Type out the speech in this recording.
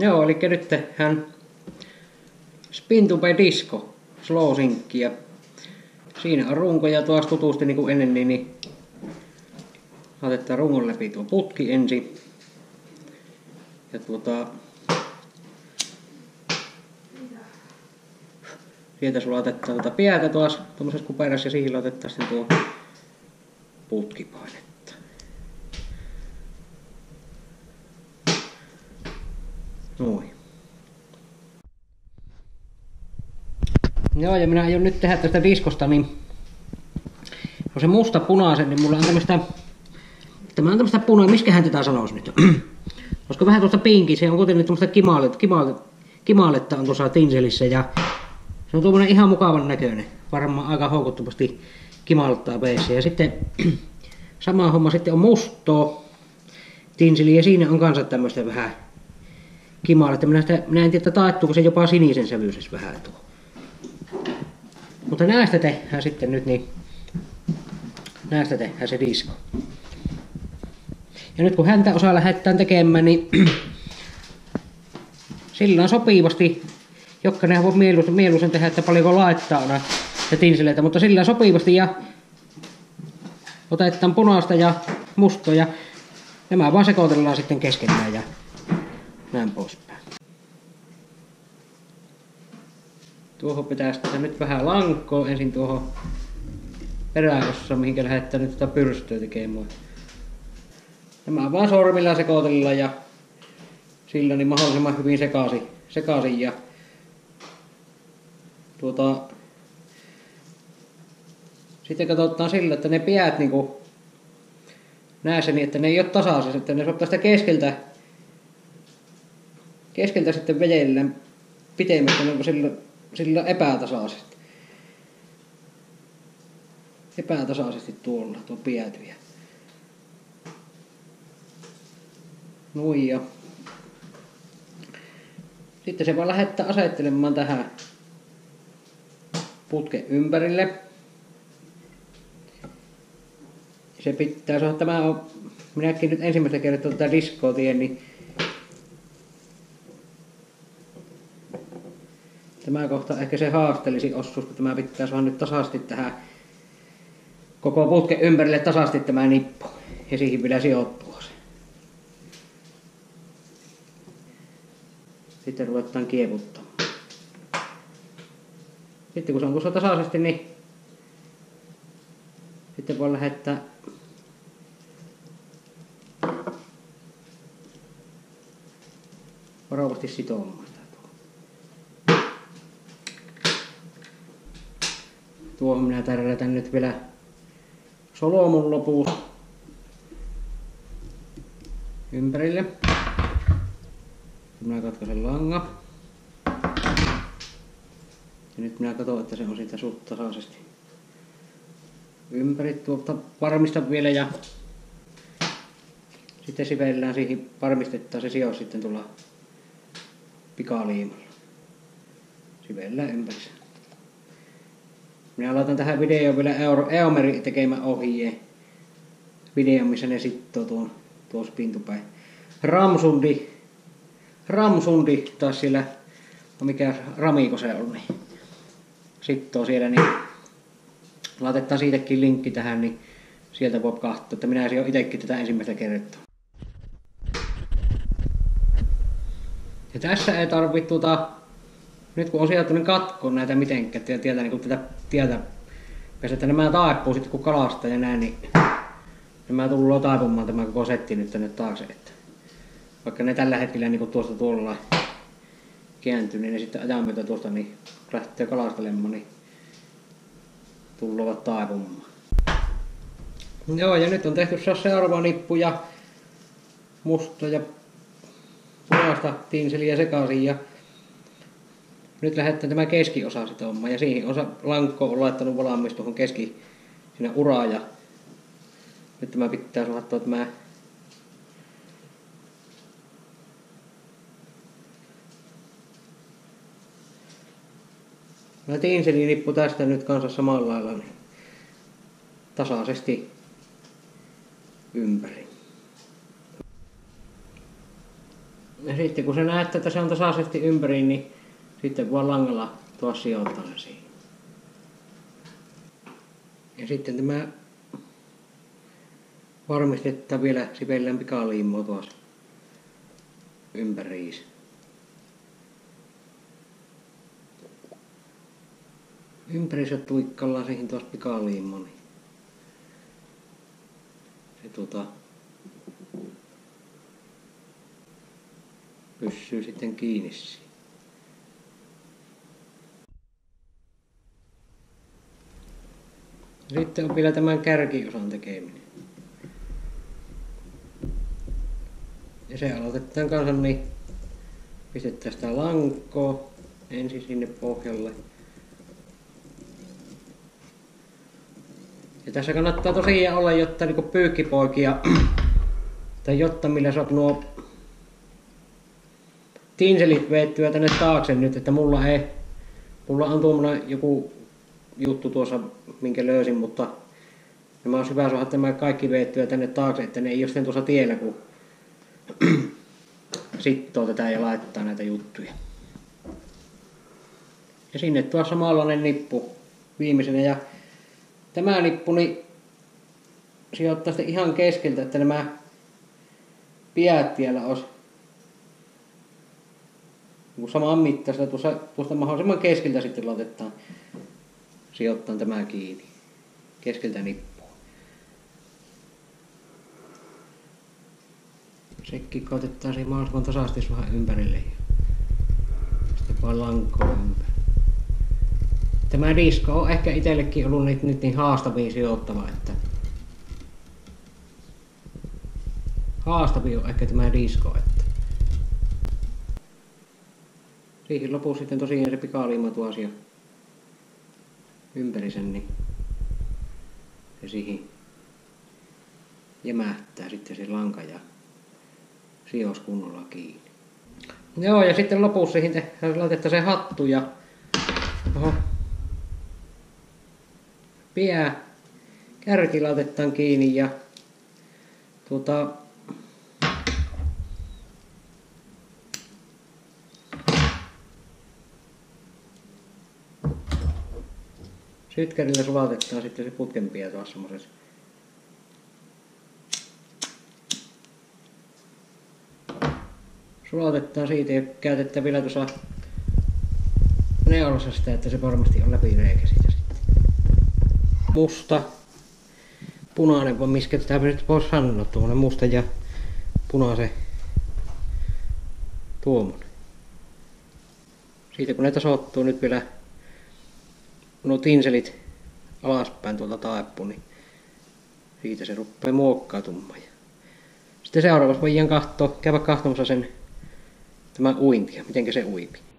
Joo, eli nyt tehdään Spintupe Disco Slow Synkkiä. Siinä on runko ja taas tutusti niin kuin ennen, niin otetaan rungon läpi tuo putki ensin. Ja sieltä sulatetaan päätä taas tuommoisessa kuperassa ja siihen laitetaan sitten tuo putkipainetta. Noin. Joo, ja minä aion nyt tehdä tästä diskosta, niin on se musta punaisen, niin mulla on tämmöstä miskähän tätä sanois nyt? Koska vähän tuosta pinki, se on kuitenkin tämmöstä kimaaletta on tuossa tinselissä ja se on tuommoinen ihan mukavan näköinen. Varmaan aika houkuttomasti kimaltaa peissä. Ja sitten sama homma sitten on mustoo tinseli ja siinä on kanssa tämmöstä vähän kimaaletta. Minä en tiedä, taittuuko se jopa sinisen sävyisessä vähän tuo. Mutta näistä tehdään sitten nyt niin, näistä tehdään se disko. Ja nyt kun häntä osaa lähdetään tekemään, niin sillä on sopivasti, jokainen voi mieluisen tehdä, että paljonko laittaa aina ja tinseleitä, mutta sillä sopivasti ja otetaan punaista ja musta ja nämä vaan sekoitellaan sitten keskenään ja näin poispäin. Tuohon pitäisi nyt vähän lankoa ensin tuohon peräossa, mihinkä lähdetään nyt tätä pyrstöä tekemään. Nämä vaan sormilla sekoitellaan ja sillä niin mahdollisimman hyvin sekaisin ja sitten katsotaan sillä, että ne päät niinku näissä niin, että ne ei ole tasaisesti, että ne ottaa sitä keskeltä sitten vedellään pitemmästä niinku sillä epätasaisesti tuolla tuo päätyjä. Noin ja sitten se vaan lähettää asettelemaan tähän putken ympärille. Se pitää sanoa, että minäkin nyt ensimmäistä kertaa tätä diskoa tien, niin tämä kohta ehkä se haastelisi osuus, kun tämä pitää saada nyt tasaisesti tähän koko putken ympärille tasaisesti tämä nippu ja siihen vielä sijoittua se. Sitten ruvetaan kieputtamaan. Sitten kun se on tuossa tasaisesti, niin sitten voi lähettää varovasti sitomaan sitä. Tuohon minä tärrätän nyt vielä solmun lopussa ympärille. Minä katkaisen langan. Ja nyt minä katson, että se on siitä suht tasaisesti ympäri. Tuolta varmistan vielä ja sitten sivellään siihen, varmistetaan se sijoitus sitten tulla pikaliimalla. Sivellään ympäri. Minä laitan tähän videoon vielä Eomerin tekemän ohjeen. Videon, missä ne sittoo tuon Spintupen. Ramsundi taas siellä, mikä Ramiko se on, niin sittoo siellä, niin laitetaan siitäkin linkki tähän, niin sieltä voi katsoa, että minä olisin jo itsekin tätä ensimmäistä kertaa. Ja tässä ei tarvitse nyt kun on sieltä niin katkoa näitä mitenkään, tietää niin tätä tietä, että nämä taipuu sitten kun kalastaa ja näin, niin nämä tullaan taipumaan tämä koko setti nyt tänne taakse. Että vaikka ne tällä hetkellä niin tuosta tuolla kääntyy, niin ne sitten ajan myötä tuosta niin lähtee kalastelemaan, niin tullaan taipumaan. Joo, ja nyt on tehty seuraava nippu ja musta ja punaista tinseliä sekaisin ja nyt lähdetään tämä keskiosa sitomaan ja siihen osa lankko on laittanut valmiiksi tuohon siinä uraan ja nyt tämä pitää saattaa tämä tinselinippu tästä nyt kanssa samalla lailla niin tasaisesti ympäri. Ja sitten kun se näette, että se on tasaisesti ympäri, niin sitten voi langalla tuossa sijoittaa se siihen. Ja sitten tämä varmistetaan vielä sipellään pikaliimaa tuossa ympäriinsä. Ympäriinsä tuikkallaan siihen tuossa pikaliimaa, niin se pysyy sitten kiinni siihen. Sitten on vielä tämän kärkiosan tekeminen. Ja se aloitetaan kanssa niin, pistetään sitä lankoa ensin sinne pohjalle. Ja tässä kannattaa tosiaan olla jotta niinku pyykkipoikia, tai jotta millä saat nuo tinselit veettyä tänne taakse nyt, että mulla on tuommoinen joku juttu tuossa, minkä löysin, mutta nämä olisi hyvä saada tämä kaikki veettyä tänne taakse, että ne ei ole sitten tuossa tiellä, kun sittoo tätä ja laittaa näitä juttuja. Ja sinne tuossa samanlainen nippu viimeisenä, ja tämä nippu niin sijoittaa sitten ihan keskeltä, että nämä piät vielä olisi saman mittaista, tuosta mahdollisimman keskeltä sitten laitetaan, sijoittaa tämä kiinni, keskeltä nippua. Sekin koitetaan siihen mahdollisimman tasaisesti vähän ympärille ja sitten vaan lankoa ympäri. Tämä disko on ehkä itsellekin ollut nyt niin haastavin sijoittava, että haastavin on ehkä tämä disko, että siihen lopussa sitten tosiaan se pikaliimattu asia ympäri sen, niin se siihen jämähtää sitten se lanka ja sijois kunnolla kiinni. Joo, ja sitten lopussa siihen laitetaan se hattu ja kärki laitetaan kiinni ja sytkärillä sulatetaan sitten se putkenpää tuossa semmosessa. Sulatetaan siitä ja käytetään vielä tuossa neulassa sitä, että se varmasti on läpireikä siitä sitten. Musta, punainen, vai miskä sitä nyt voisi sanoa, tuommoinen musta ja punaisen tuommoinen. Siitä kun ne tasoittuu nyt vielä nuo tinselit alaspäin tuolta taipuu, niin siitä se rupeaa muokkautumaan. Sitten seuraavaksi voidaan käydä katsomassa sen tämän uintia, miten se uipi.